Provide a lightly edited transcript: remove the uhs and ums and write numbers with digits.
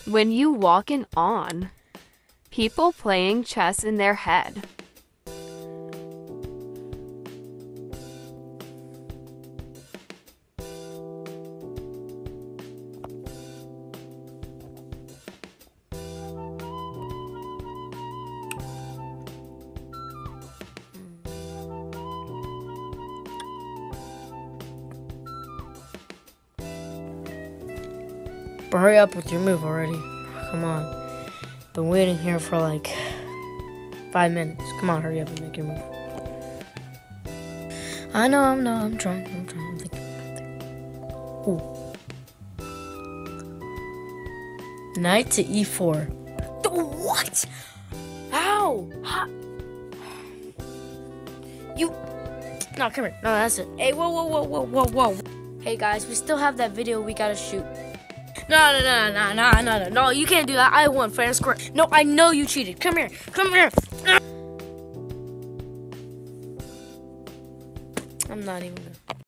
When you walk in on, people playing chess in their head. But hurry up with your move already. Come on. Been waiting here for like 5 minutes. Come on, hurry up and make your move. I know, I'm trying. I'm thinking. Ooh. Knight to e4. What? How? You. No, come here. No, that's it. Hey, whoa. Hey, guys, we still have that video we gotta shoot. No, you can't do that. I won fair and square. No, I know you cheated. Come here. I'm not even gonna.